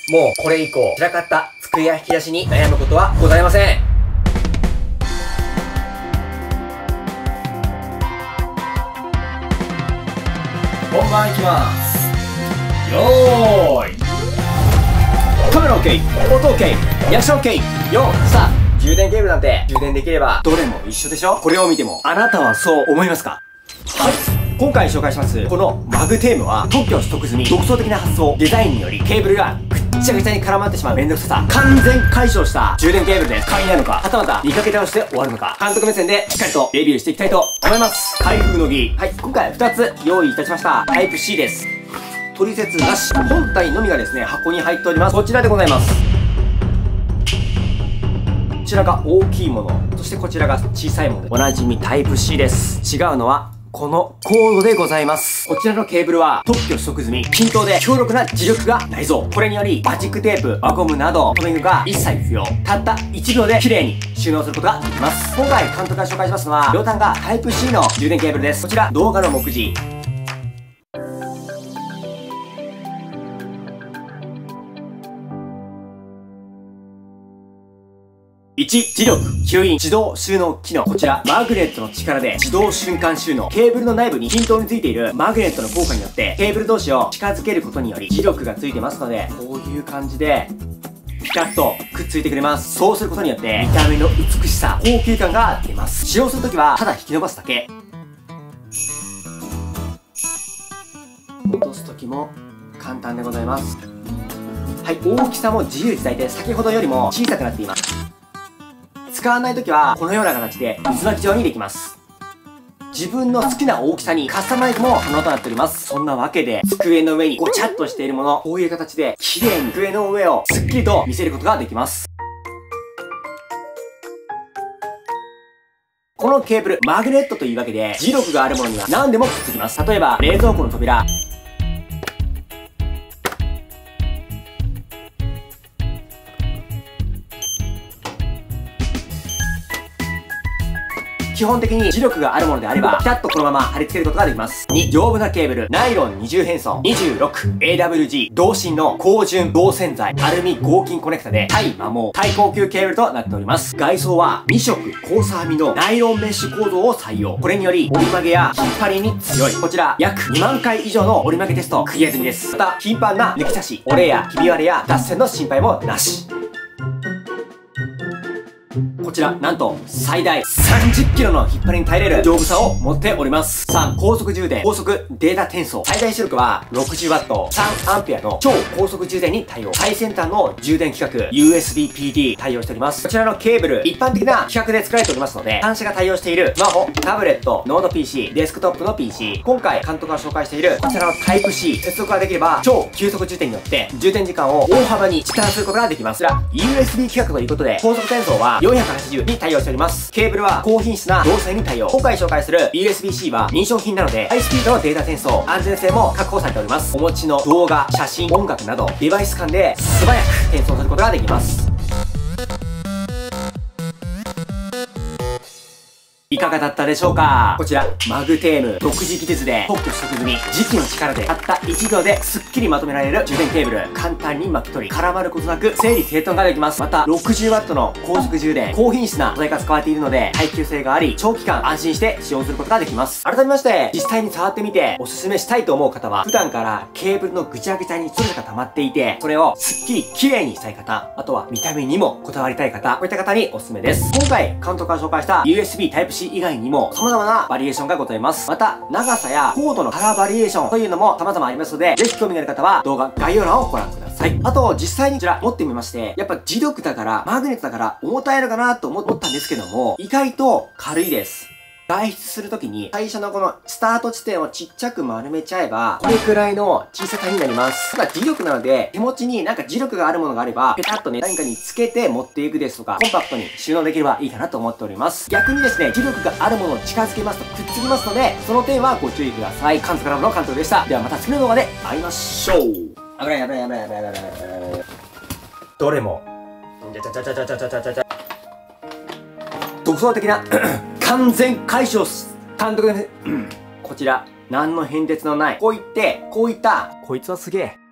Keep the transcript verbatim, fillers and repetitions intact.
もうこれ以降、散らかった机や引き出しに悩むことはございません。本番いきます。よーい。カメラ OK、音 OK、リアクション OK、よん、さん。充電ケーブルなんて充電できればどれも一緒でしょ。これを見てもあなたはそう思いますか？はい。今回紹介しますこのマグテームは特許取得済み、独創的な発想、デザインによりケーブルがぐっちゃぐちゃに絡まってしまうめんどくささ完全解消した充電ケーブルです。買いなのか、はたまた見かけ倒して終わるのか、監督目線でしっかりとレビューしていきたいと思います。開封の儀。はい、今回ふたつ用意いたしました。タイプ C です。取説なし。本体のみがですね、箱に入っております。こちらでございます。こちらが大きいもの、そしてこちらが小さいもの。おなじみタイプ C です。違うのはこのコードでございます。こちらのケーブルは特許取得済み、均等で強力な磁力が内蔵。これによりマジックテープ、輪ゴムなど留め具が一切不要。たったいちびょうで綺麗に収納することができます。今回監督が紹介しますのは両端がタイプ C の充電ケーブルです。こちら動画の目次。いち、磁力、吸引、自動収納機能。こちら、マグネットの力で自動瞬間収納。ケーブルの内部に均等についているマグネットの効果によって、ケーブル同士を近づけることにより、磁力がついてますので、こういう感じで、ピタッとくっついてくれます。そうすることによって、見た目の美しさ、高級感が出ます。使用するときは、ただ引き伸ばすだけ。戻すときも、簡単でございます。はい、大きさも自由自在で、先ほどよりも小さくなっています。使わないときは、このような形で渦巻き状にできます。自分の好きな大きさにカスタマイズも可能となっております。そんなわけで、机の上にごちゃっとしているもの、こういう形で綺麗に机の上をすっきりと見せることができます。このケーブル、マグネットというわけで、磁力があるものには何でもくっつきます。例えば、冷蔵庫の扉。基本的に磁力があるものであれば、ピタッとこのまま貼り付けることができます。に、丈夫なケーブル、ナイロン二重変装、にじゅうろく、エーダブリュージー、同心の高純導線材、アルミ合金コネクタで、対摩耗、対高級ケーブルとなっております。外装はに色、交差編みのナイロンメッシュ構造を採用。これにより、折り曲げや引っ張りに強い。こちら、約にまんかい以上の折り曲げテストクリア済みです。また、頻繁な抜き差し、折れやひび割れや脱線の心配もなし。こちら、なんと、最大さんじゅっキロの引っ張りに耐えれる丈夫さを持っております。さん、高速充電、高速データ転送。最大出力は ろくじゅうワット、さんアンペアの超高速充電に対応。最先端の充電規格、ユーエスビーピーディー 対応しております。こちらのケーブル、一般的な規格で作られておりますので、端子が対応しているスマホ、タブレット、ノート ピーシー、デスクトップの ピーシー。今回、監督が紹介しているこちらのタイプ C、接続ができれば、超急速充電によって、充電時間を大幅に時短することができます。こちら、ユーエスビー 規格ということで、高速転送はよんひゃくはちじゅうに対応しております。ケーブルは高品質な導線に対応。今回紹介する ユーエスビーシー は認証品なので、ハイスピードのデータ転送、安全性も確保されております。お持ちの動画、写真、音楽など、デバイス間で素早く転送することができます。いかがだったでしょうか？こちら、マグテーム独自技術で特許取得済み、磁気の力でたったいちびょうですっきりまとめられる充電ケーブル。簡単に巻き取り、絡まることなく整理整頓ができます。また、ろくじゅうワットの高速充電、高品質な素材が使われているので、耐久性があり、長期間安心して使用することができます。改めまして、実際に触ってみておすすめしたいと思う方は、普段からケーブルのぐちゃぐちゃにストレスが溜まっていて、それをすっきり綺麗にしたい方、あとは見た目にもこだわりたい方、こういった方におすすめです。今回、監督が紹介した ユーエスビータイプ シー 以外にも、様々なバリエーションがございます。また、長さやコードのカラーバリエーションというのも様々ありますので、ぜひ興味がある方は動画概要欄をご覧ください。あと、実際にこちら持ってみまして、やっぱ磁力だから、マグネットだから重たいのかなと思ったんですけども、意外と軽いです。外出するときに、最初のこのスタート地点をちっちゃく丸めちゃえば、これくらいの小ささになります。ただ磁力なので、手持ちになんか磁力があるものがあれば、ペタッとね、何かにつけて持っていくですとか、コンパクトに収納できればいいかなと思っております。逆にですね、磁力があるものを近づけますとくっつきますので、その点はご注意ください。監督からの監督でした。ではまた次の動画で会いましょう。危ない危ない危ない危ない危ない危ない。どれも、じゃじゃじゃじゃじゃじゃじゃじゃじゃ。独創的な、完全解消す。監督で、こちら、何の変哲のない、こう言って、こういった、こいつはすげえ。